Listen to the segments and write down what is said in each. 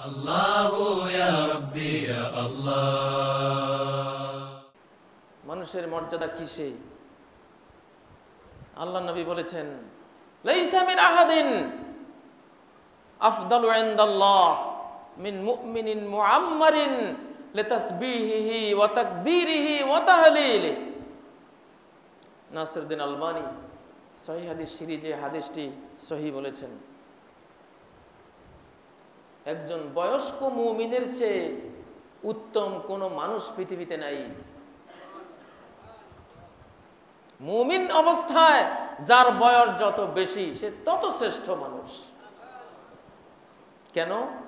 আল্লাহু ইয়া রাব্বি ইয়া আল্লাহ। মানুষের মর্যাদা কিসে? আল্লাহ নবী বলেছেন, লাইসা মিন আহাদিন আফদালু ইনদাল্লাহ মিন মুমিনিন মুআম্মারিন লিতাসবিহিহি ওয়া তাকবীরিহি ওয়া তাহলিলিহি। নাসিরউদ্দিন আলবানী সহিহ হাদিস সিরিজে হাদিসটি সহিহ বলেছেন, একজন বয়স্ক মুমিনের চেয়ে উত্তম কোনো মানুষ পৃথিবীতে নাই। মুমিন অবস্থায় যার বয়স যত বেশি সে তত শ্রেষ্ঠ মানুষ। কেন?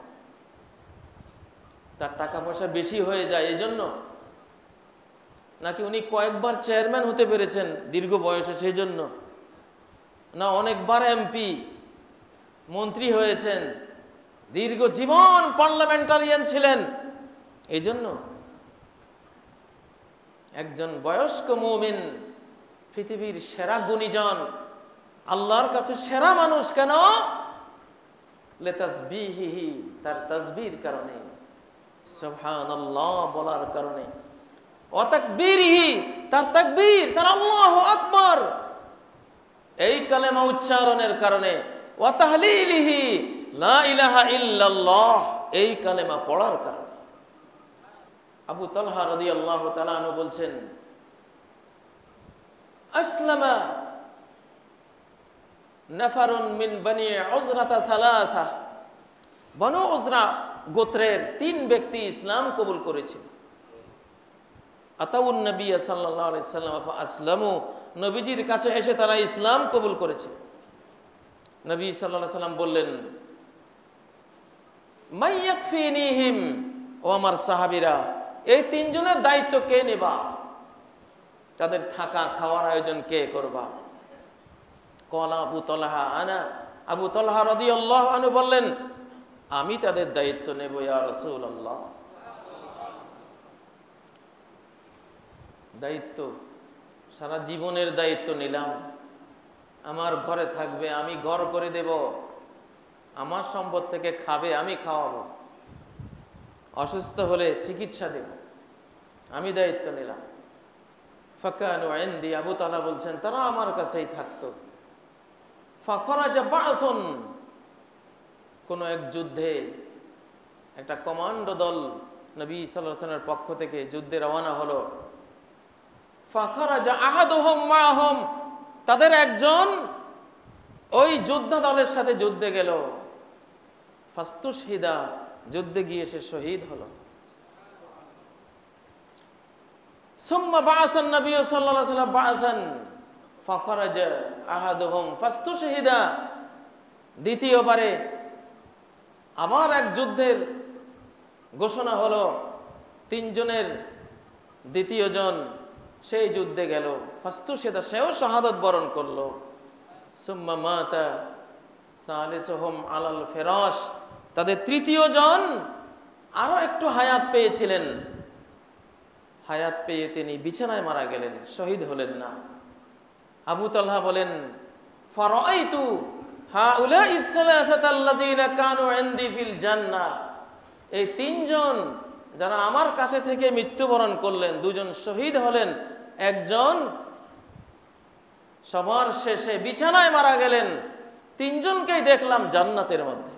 তার টাকা পয়সা বেশি হয়ে যায় এই জন্য? নাকি উনি কয়েকবার চেয়ারম্যান হতে পেরেছেন দীর্ঘ বয়সে সেই জন্য? না অনেকবার এমপি মন্ত্রী হয়েছেন, দীর্ঘ জীবন পার্লামেন্টারিয়ান ছিলেন এই জন্য? একজন বয়স্ক মুমিন পৃথিবীর সেরা গুণীজন, আল্লাহর কাছে সেরা মানুষ। কেন? লিতাসবিহিহি, তার তাসবিহর কারণে, সুবহানাল্লাহ বলার কারণে, ওয়া তাকবীরিহি, তার তাকবীর, তার আল্লাহু আকবার এই কালেমা উচ্চারণের কারণে, ওয়া তাহলিলিহি, লা ইলাহা ইল্লাল্লাহ এই কালেমা পড়ার কারণে। আবু তালহা রাদিয়াল্লাহু তাআলা আনহু বলছেন, আসলামা নাফারুন মিন বনি উযরাতা সালাসা, বনু উযরা গোত্রের 3 ব্যক্তি ইসলাম কবুল করেছিল। আতাউন নবী সাল্লাল্লাহু আলাইহি সাল্লাম আসলামু, নবীজির কাছে এসে তারা ইসলাম কবুল করেছিল। নবী সাল্লাল্লাহু আলাইহি সাল্লাম বললেন, মাইয়াকফিনিহিম, ও আমার সাহাবীরা এই 3 জনের দায়িত্ব কে নেবা? তাদের থাকা খাওয়ার আয়োজন কে করবা? ক্বালা আবু তালহা আনা, আবু তালহা রাদিয়াল্লাহু আনহু বললেন, আমি তাদের দায়িত্ব নেব ইয়া রাসূলুল্লাহ। দায়িত্ব, সারা জীবনের দায়িত্ব নিলাম। আমার ঘরে থাকবে, আমি ঘর করে দেব, আমার সম্পদ থেকে খাবে, আমি খাওয়াবো, অসুস্থ হলে চিকিৎসা দেব, আমি দায়িত্ব নিলাম। ফাকানু ইনদি, আবু তালহা বলছেন তারা আমার কাছেই থাকতো। ফাখরাজা বা'থুন, কোন এক যুদ্ধে একটা কমান্ডো দল নবী সাল্লাল্লাহু আলাইহি ওয়াসাল্লামের পক্ষ থেকে যুদ্ধে রওনা হলো। ফাখরাজা আহাদুহুম মা'হুম, তাদের একজন ওই যোদ্ধা দলের সাথে যুদ্ধে গেল। ফাস্তুশহিদা, যুদ্ধে গিয়ে সে শহীদ হলো। সুম্মা বা'আসান নবী সাল্লাল্লাহু আলাইহি ওয়াসাল্লাম বা'আসান ফাখরাজা আহাদুহুম ফাস্তুশহিদা, দ্বিতীয়বারে আবার এক যুদ্ধের ঘোষণা হলো। 3 জনের দ্বিতীয় জন সেই যুদ্ধে গেল। ফাস্তুশহিদা, সেও শাহাদাত বরণ করলো। সুম্মা মাতা সালিসুহুম আলাল ফিরাশ, তাদের তৃতীয় জন আরো একটু হায়াত পেয়েছিলেন। হায়াত পেয়ে তিনি বিছানায় মারা গেলেন, শহীদ হলেন না। আবু তালহা বলেন, ফারাআইতু হাউলাই সালাসাতা আল্লাযিনা কানু ইনদি ফিল জান্নাহ, এই 3 জন যারা আমার কাছে থেকে মৃত্যুবরণ করলেন, 2 জন শহীদ হলেন, একজন সবার শেষে বিছানায় মারা গেলেন। 3 জনকেই দেখলাম জান্নাতের মধ্যে।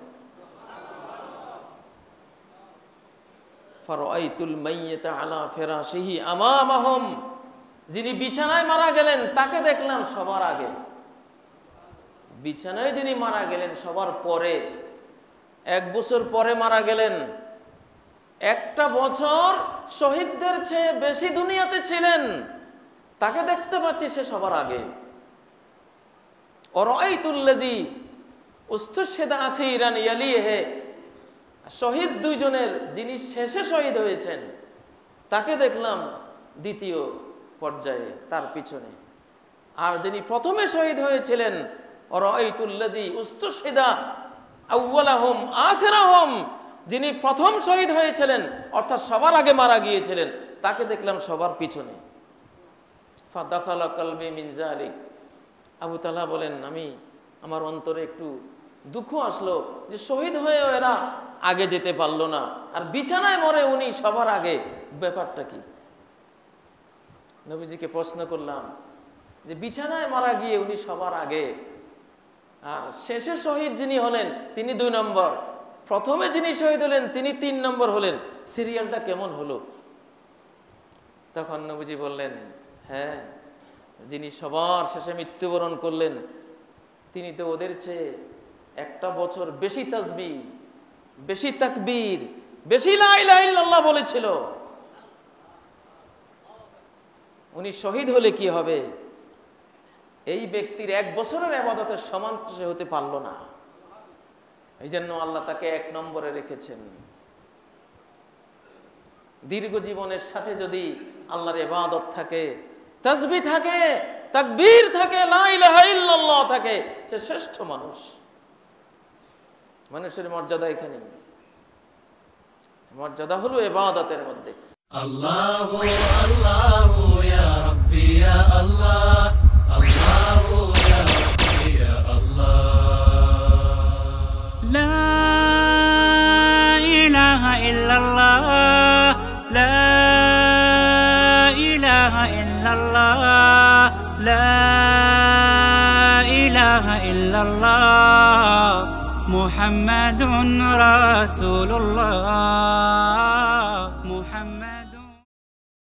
ফারাআইতুল মাইয়িতা আলা ফিরাশিহি আমামাহুম, যিনি বিছানায় মারা গেলেন তাকে দেখলাম সবার আগে। বিছানায় যিনি মারা গেলেন সবার পরে, 1 বছর পরে মারা গেলেন। 1টা বছর শহীদদের চেয়ে বেশি দুনিয়াতে ছিলেন, তাকে দেখতে পাচ্ছি সে সবার আগে। ওরাইতুল্লাযী উস্তুশহিদা আখিরান ইয়ালিহি, শহীদ 2 জনের যিনি শেষে শহীদ হয়েছেন তাকে দেখলাম দ্বিতীয় পর্যায়ে, তার পিছনে। আর যিনি প্রথমে শহীদ হয়েছিলেন, ওরাইতুল্লাযী উস্তুশহিদা আউওয়ালাহুম আখিরাহুম, যিনি প্রথম শহীদ হয়েছিলেন অর্থাৎ সবার আগে মারা গিয়েছিলেন, তাকে দেখলাম সবার পিছনে। ফাদাখালা কলবি মিন যালিক, আবু তালহা বলেন, আমার অন্তরে একটু দুঃখ আসলো যে শহীদ হয়েও এরা আগে যেতে পারলো না, আর বিছানায় মরে উনি সবার আগে, ব্যাপারটা কি? নবীজিকে প্রশ্ন করলাম যে বিছানায় মারা গিয়ে উনি সবার আগে, আর শেষে শহীদ যিনি হলেন তিনি 2 নম্বর, প্রথমে যিনি শহীদ হলেন তিনি 3 নম্বর হলেন, সিরিয়ালটা কেমন হলো? তখন নবীজি বললেন, হ্যাঁ, যিনি সবার শেষে মৃত্যুবরণ করলেন তিনি তো ওদের চেয়ে 1 বছর বেশি তাসবিহ, বেশি তাকবীর, বেশি লা ইলাহা ইল্লাল্লাহ বলেছিল। উনি শহীদ হলে কি হবে? এই ব্যক্তির 1 বছরের ইবাদতের সমান সে হতে পারল না। এই জন্য আল্লাহ তাকে 1 নম্বরে রেখেছেন। দীর্ঘ জীবনের সাথে যদি আল্লাহর ইবাদত থাকে, তাসবিহ থাকে, তাকবীর থাকে, লা ইলাহা ইল্লাল্লাহ থাকে, সে শ্রেষ্ঠ মানুষ। মানুষের মর্যাদা এখানে, মর্যাদা হলো ইবাদতের মধ্যে। আল্লাহু আল্লাহু ইয়া রাব্বি ইয়া আল্লাহ, আল্লাহু ইয়া রাব্বি ইয়া আল্লাহ। লা ইলাহা ইল্লাল্লাহ, লা ইলাহা ইল্লাল্লাহ, লা ইলাহা ইল্লাল্লাহ, মুহাম্মাদুর রাসূলুল্লাহ, মুহাম্মদ।